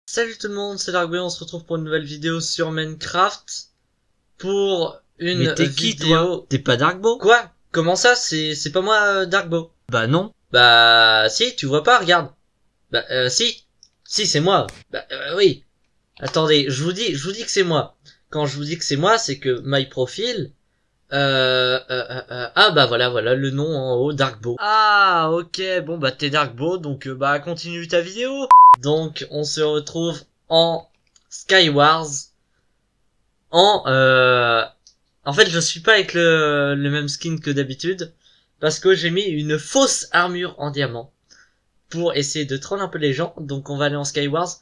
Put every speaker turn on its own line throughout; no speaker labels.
Salut tout le monde, c'est Darkboy, on se retrouve pour une nouvelle vidéo sur Minecraft. Pour une
Mais t'es qui
vidéo...
toi? T'es pas Darkbo?
Quoi? Comment ça? C'est pas moi, Darkbo.
Bah non.
Bah si, tu vois pas, regarde. Bah si. Si, c'est moi. Bah oui. Attendez, je vous dis que c'est moi. Quand je vous dis que c'est moi, c'est que my profile... ah bah voilà le nom en haut, Darkbo.
Ah ok, bon bah t'es Darkbo, donc bah continue ta vidéo.
Donc on se retrouve en Skywars. En En fait, je suis pas avec le même skin que d'habitude parce que j'ai mis une fausse armure en diamant pour essayer de troll un peu les gens. Donc on va aller en Skywars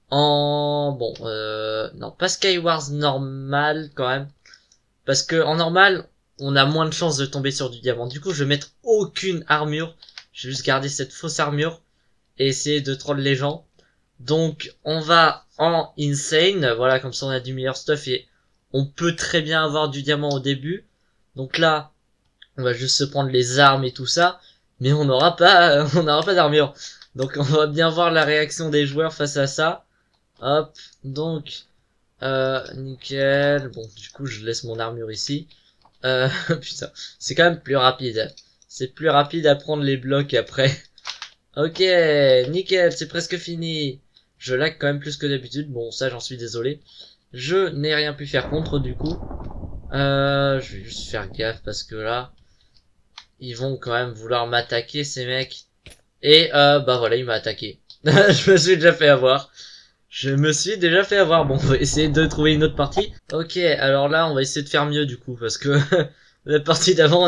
non, pas Skywars normal quand même, parce que en normal, on a moins de chances de tomber sur du diamant. Du coup, je vais mettre aucune armure. Je vais juste garder cette fausse armure et essayer de troll les gens. Donc on va en insane, voilà, comme ça on a du meilleur stuff et on peut très bien avoir du diamant au début. Donc là, on va juste se prendre les armes et tout ça, mais on n'aura pas on n'aura pas d'armure. Donc on va bien voir la réaction des joueurs face à ça. Hop, donc nickel. Bon, du coup, je laisse mon armure ici. Putain, c'est quand même plus rapide. C'est plus rapide à prendre les blocs après. Ok, nickel, c'est presque fini. Je lag quand même plus que d'habitude. Bon, ça, j'en suis désolé. Je n'ai rien pu faire contre, du coup. Je vais juste faire gaffe parce que là, ils vont quand même vouloir m'attaquer, ces mecs. Et, bah voilà, il m'a attaqué. Je me suis déjà fait avoir. Je me suis déjà fait avoir. Bon, on va essayer de trouver une autre partie. Ok, alors là, on va essayer de faire mieux, du coup, parce que la partie d'avant,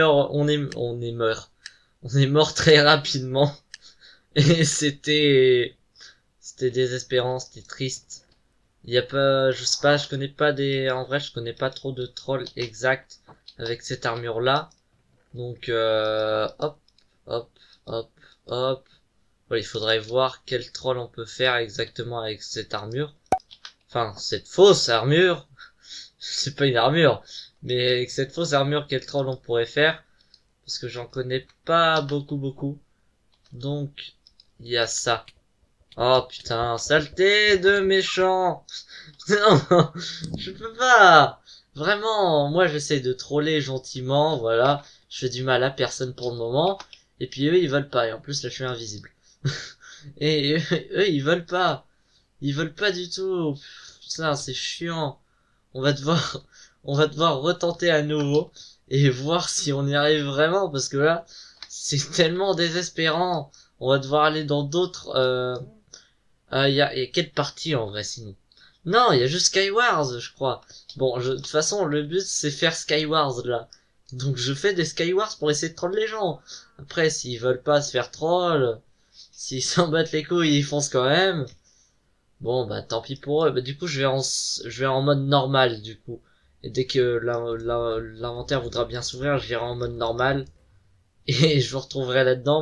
on est mort très rapidement. Et c'était désespérant, c'était triste. Il y a pas, je sais pas, je connais pas en vrai, je connais pas trop de trolls exacts avec cette armure là. Donc, hop, hop, hop, hop. Voilà, il faudrait voir quel troll on peut faire exactement avec cette armure. Enfin, cette fausse armure. C'est pas une armure. Mais avec cette fausse armure, quel troll on pourrait faire? Parce que j'en connais pas beaucoup. Donc, il y a ça. Oh putain, saleté de méchant. Non, je peux pas. Vraiment, moi j'essaie de troller gentiment, voilà. Je fais du mal à personne pour le moment. Et puis eux, ils veulent pas. Et en plus, là, je suis invisible. Et eux, ils veulent pas. Ils veulent pas du tout. Putain, c'est chiant. On va devoir, on va devoir retenter à nouveau et voir si on y arrive vraiment, parce que là, c'est tellement désespérant. On va devoir aller dans d'autres, y a quelle partie en vrai sinon? Non, il y a juste Skywars, je crois. Bon, de toute façon, le but c'est faire Skywars là. Donc je fais des Skywars pour essayer de troll les gens. Après, s'ils veulent pas se faire troll, s'ils s'en battent les couilles, ils foncent quand même. Bon, bah tant pis pour eux. Bah du coup, je vais en mode normal du coup. Et dès que l'inventaire voudra bien s'ouvrir, j'irai en mode normal et je vous retrouverai là-dedans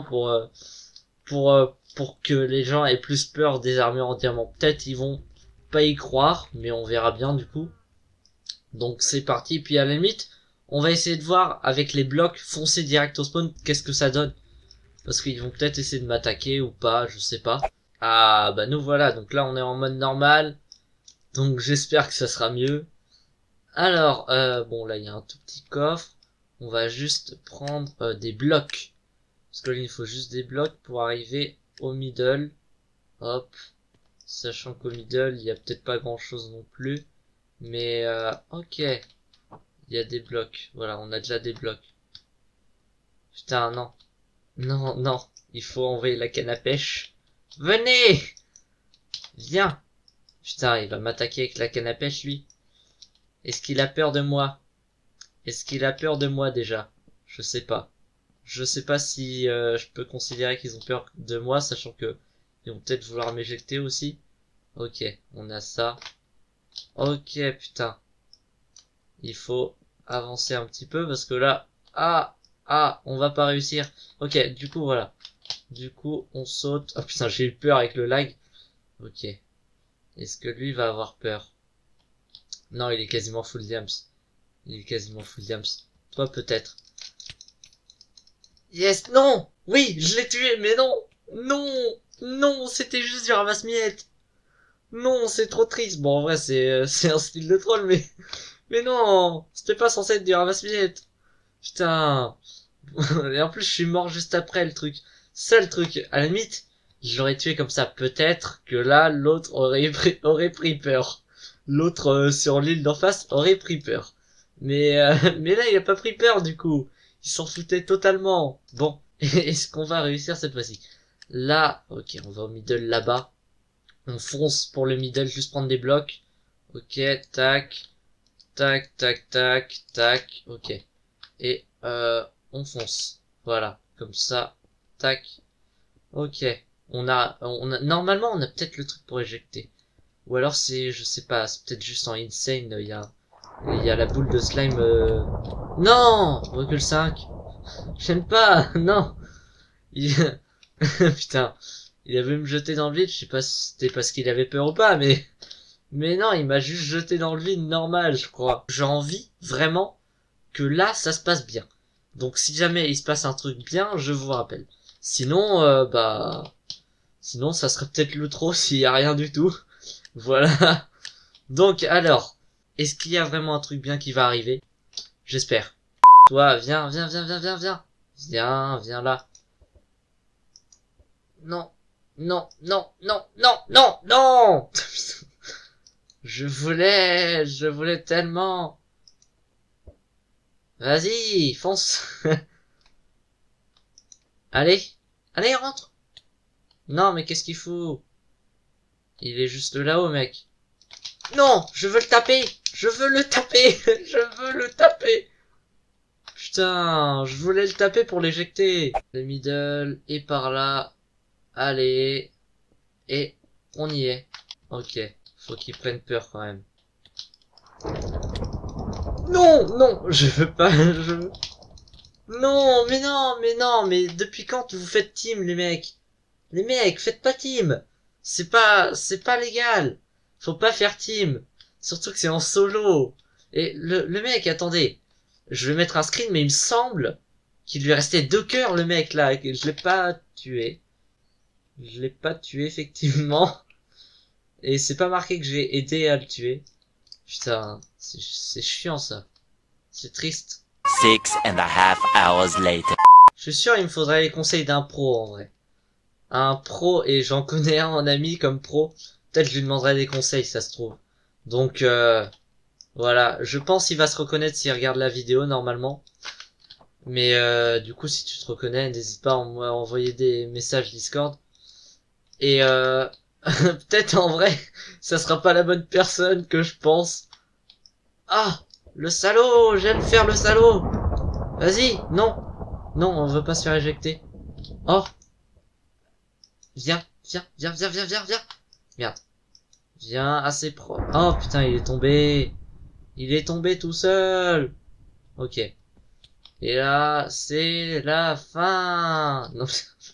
pour que les gens aient plus peur des armures en diamant. Peut-être ils vont pas y croire, mais on verra bien du coup. Donc c'est parti, puis à la limite, on va essayer de voir avec les blocs foncer direct au spawn, qu'est-ce que ça donne. Parce qu'ils vont peut-être essayer de m'attaquer ou pas, je sais pas. Ah bah nous voilà, donc là on est en mode normal, donc j'espère que ça sera mieux. Alors, bon là il y a un tout petit coffre, on va juste prendre des blocs. Parce que là il faut juste des blocs pour arriver au middle. Hop. Sachant qu'au middle, il y a peut-être pas grand chose non plus. Mais, ok. Il y a des blocs. Voilà, on a déjà des blocs. Putain, non. Non. Il faut envoyer la canne à pêche. Venez! Viens! Putain, il va m'attaquer avec la canne à pêche, lui. Est-ce qu'il a peur de moi? Est-ce qu'il a peur de moi, déjà? Je sais pas. Je sais pas si je peux considérer qu'ils ont peur de moi, sachant que ils vont peut-être vouloir m'éjecter aussi. Ok, on a ça. Ok, putain. Il faut avancer un petit peu parce que là, on va pas réussir. Ok, du coup, voilà. Du coup, on saute. Oh putain, j'ai eu peur avec le lag. Ok. Est-ce que lui va avoir peur? Non, il est quasiment full diams. Il est quasiment full diams. Toi, peut-être. Yes, non! Oui, je l'ai tué, mais non! Non! Non, c'était juste du ramasse-miettes! Non, c'est trop triste. Bon, en vrai, c'est un style de troll, mais non, c'était pas censé être du ramasse-miettes. Putain. Et en plus, je suis mort juste après le truc. Seul truc, à la limite, je l'aurais tué comme ça. Peut-être que là, l'autre aurait pris peur. L'autre sur l'île d'en face aurait pris peur. Mais là, il a pas pris peur du coup. Il s'en foutait totalement. Bon, est-ce qu'on va réussir cette fois-ci? Là, ok, on va au middle là-bas. On fonce pour le middle, juste prendre des blocs. Ok, tac, tac, tac, tac, tac, ok. Et on fonce. Voilà, comme ça, tac. Ok. Normalement, on a peut-être le truc pour éjecter. Ou alors c'est, je sais pas, c'est peut-être juste en insane, il y a la boule de slime, Non! Recul 5. J'aime pas, non! Il... Putain. Il avait me jeter dans le vide, je sais pas si c'était parce qu'il avait peur ou pas, mais non, il m'a juste jeté dans le vide normal, je crois. J'ai envie, vraiment, que là, ça se passe bien. Donc si jamais il se passe un truc bien, je vous rappelle. Sinon, sinon ça serait peut-être l'outro s'il y a rien du tout. Voilà. Donc alors, est-ce qu'il y a vraiment un truc bien qui va arriver? J'espère. Toi, viens, viens, viens, viens, viens, viens. Viens, viens là. Non, non, non, non, non, non, non. Je voulais tellement. Vas-y, fonce. Allez, allez, rentre. Non, mais qu'est-ce qu'il fout? Il est juste là-haut, mec. Non, je veux le taper. Je veux le taper. Je veux le taper. Putain, je voulais le taper pour l'éjecter. Le middle est par là. Allez. Et on y est. Ok. Faut qu'il prenne peur quand même. Non, non, je veux pas. Non, mais non, mais non, mais depuis quand vous faites team, les mecs? Les mecs, faites pas team. C'est pas légal. Faut pas faire team. Surtout que c'est en solo. Et le mec, attendez. Je vais mettre un screen, mais il me semble qu'il lui restait 2 cœurs, le mec, là. Que je l'ai pas tué. Je l'ai pas tué, effectivement. Et c'est pas marqué que j'ai aidé à le tuer. Putain, c'est chiant, ça. C'est triste.
6.5 hours later.
Je suis sûr, il me faudrait les conseils d'un pro, en vrai. Un pro, et j'en connais un en ami comme pro. Peut-être je lui demanderai des conseils, ça se trouve. Donc, voilà. Je pense qu'il va se reconnaître s'il regarde la vidéo, normalement. Mais, du coup, si tu te reconnais, n'hésite pas à envoyer des messages Discord. Et, peut-être en vrai, ça sera pas la bonne personne que je pense. Ah! Le salaud! J'aime faire le salaud! Vas-y! Non! Non, on veut pas se faire éjecter. Oh! Viens, viens, viens, viens, viens, viens, viens. Merde. Viens, assez pro. Oh putain, il est tombé. Il est tombé tout seul. Ok. Et là, c'est la fin. Non.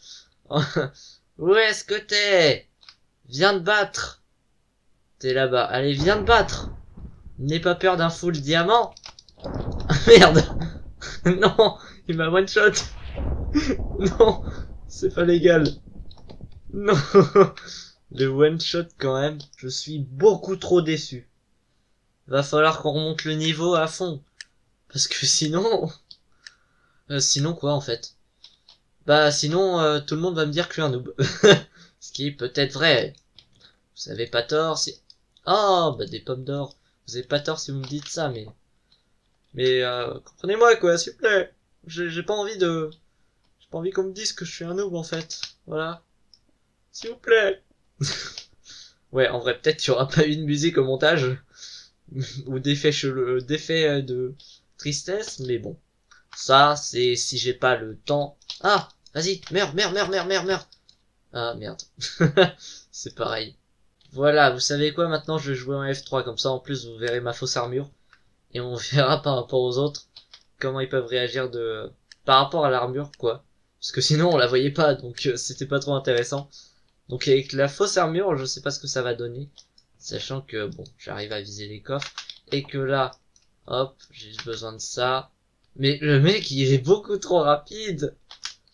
Où est-ce que t'es? Viens te battre. T'es là-bas. Allez, viens te battre. N'aie pas peur d'un full diamant. Merde. Non, il m'a one shot. Non, c'est pas légal. Non, le one shot quand même, je suis beaucoup trop déçu. Va falloir qu'on remonte le niveau à fond. Parce que sinon... sinon quoi en fait? Bah sinon tout le monde va me dire que je suis un noob. Ce qui est peut-être vrai. Vous avez pas tort si... Oh bah des pommes d'or. Vous avez pas tort si vous me dites ça mais... Mais comprenez-moi quoi, s'il vous plaît. J'ai pas envie de... J'ai pas envie qu'on me dise que je suis un noob en fait. Voilà. S'il vous plaît. Ouais, en vrai, peut-être qu'il y aura pas eu de musique au montage. Ou d'effets de tristesse, mais bon. Ça, c'est si j'ai pas le temps. Ah, vas-y, meurs, meurs, meurs, meurs, meurs, meurs. Ah, merde. C'est pareil. Voilà, vous savez quoi, maintenant je vais jouer en F3, comme ça en plus vous verrez ma fausse armure. Et on verra par rapport aux autres, comment ils peuvent réagir par rapport à l'armure, quoi. Parce que sinon on la voyait pas, donc c'était pas trop intéressant. Donc avec la fausse armure, je sais pas ce que ça va donner. Sachant que, bon, j'arrive à viser les coffres. Et que là, hop, j'ai juste besoin de ça. Mais le mec, il est beaucoup trop rapide.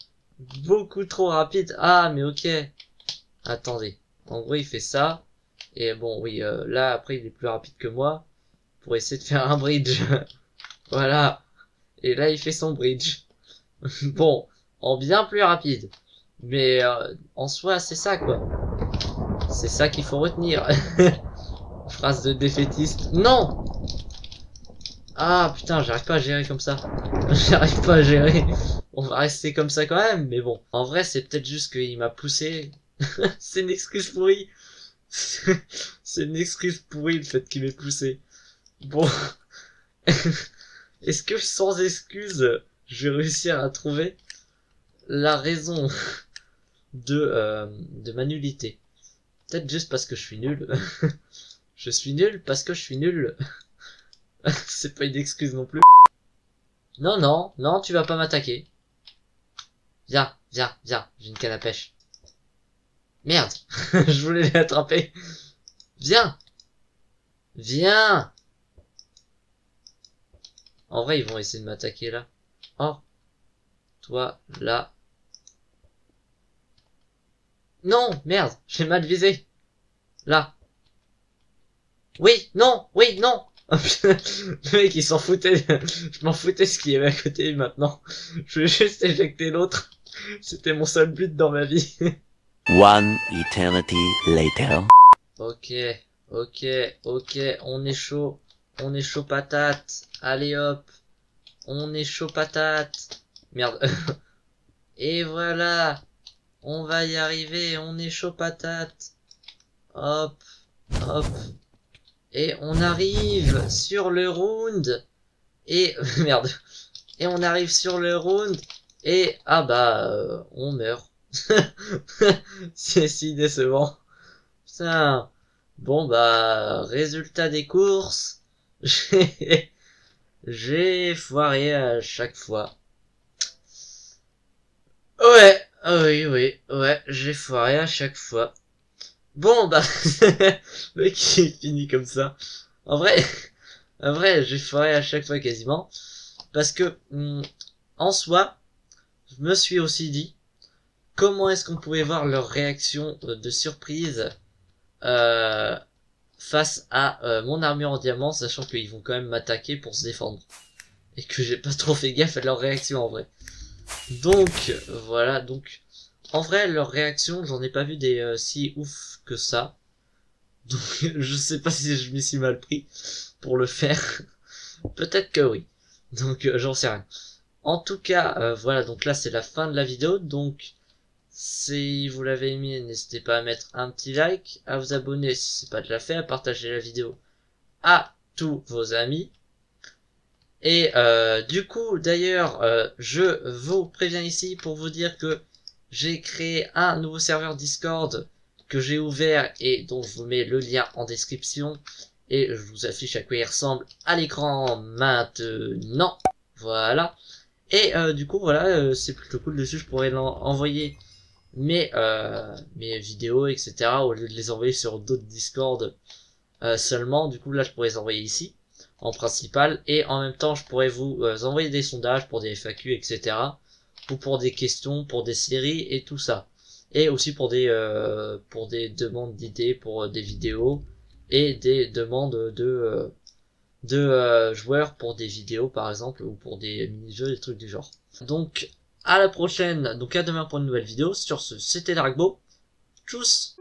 Beaucoup trop rapide. Ah, mais ok. Attendez. En gros, il fait ça. Et bon, oui, là, après, il est plus rapide que moi pour essayer de faire un bridge. Voilà. Et là, il fait son bridge. Bon, en bien plus rapide. Mais en soi, c'est ça, quoi. C'est ça qu'il faut retenir. Phrase de défaitiste. Non! Ah, putain, j'arrive pas à gérer comme ça. J'arrive pas à gérer. On va rester comme ça quand même, mais bon. En vrai, c'est peut-être juste qu'il m'a poussé. C'est une excuse pourrie. C'est une excuse pourrie, le fait qu'il m'ait poussé. Bon. Est-ce que sans excuse, je vais réussir à trouver la raison de ma nullité? Peut-être juste parce que je suis nul. Je suis nul parce que je suis nul. C'est pas une excuse non plus. Non, non, non, tu vas pas m'attaquer. Viens, viens, viens, j'ai une canne à pêche. Merde, je voulais l'attraper. Viens. Viens. En vrai, ils vont essayer de m'attaquer là. Oh. Toi, là. Non, merde, j'ai mal visé. Là. Oui, non, oui, non. Le mec, il s'en foutait. Je m'en foutais ce qu'il y avait à côté maintenant. Je voulais juste éjecter l'autre. C'était mon seul but dans ma vie.
One eternity later.
Ok, ok, ok, on est chaud. On est chaud patate. Allez hop. On est chaud patate. Merde. Et voilà. On va y arriver. On est chaud patate. Hop. Hop. Et on arrive sur le round. Et merde. Et on arrive sur le round. Et ah bah on meurt. C'est si décevant. Putain. Bon bah résultat des courses. J'ai foiré à chaque fois. Ouais, oui, oui, ouais, j'ai foiré à chaque fois. Bon bah le mec il finit comme ça. En vrai, en vrai, j'ai foiré à chaque fois quasiment parce que en soi, je me suis aussi dit comment est-ce qu'on pouvait voir leur réaction de surprise face à mon armure en diamant, sachant qu'ils vont quand même m'attaquer pour se défendre et que j'ai pas trop fait gaffe à leur réaction en vrai. Donc voilà, donc en vrai leur réaction, j'en ai pas vu des si ouf que ça. Donc je sais pas si je m'y suis mal pris pour le faire. Peut-être que oui. Donc j'en sais rien. En tout cas, voilà, donc là c'est la fin de la vidéo. Donc si vous l'avez aimé, n'hésitez pas à mettre un petit like, à vous abonner si c'est pas déjà fait, à partager la vidéo à tous vos amis. Et du coup, d'ailleurs, je vous préviens ici pour vous dire que j'ai créé un nouveau serveur Discord que j'ai ouvert et dont je vous mets le lien en description. Et je vous affiche à quoi il ressemble à l'écran maintenant. Voilà. Et du coup, voilà, c'est plutôt cool dessus. Je pourrais envoyer mes vidéos, etc. au lieu de les envoyer sur d'autres Discord seulement. Du coup, là, je pourrais les envoyer ici en principal, et en même temps je pourrais vous envoyer des sondages pour des FAQ, etc. ou pour des questions, pour des séries et tout ça, et aussi pour des demandes d'idées pour des vidéos et des demandes de joueurs pour des vidéos par exemple, ou pour des mini-jeux, des trucs du genre. Donc à la prochaine, donc à demain pour une nouvelle vidéo. Sur ce, c'était Darkbo, tchuss.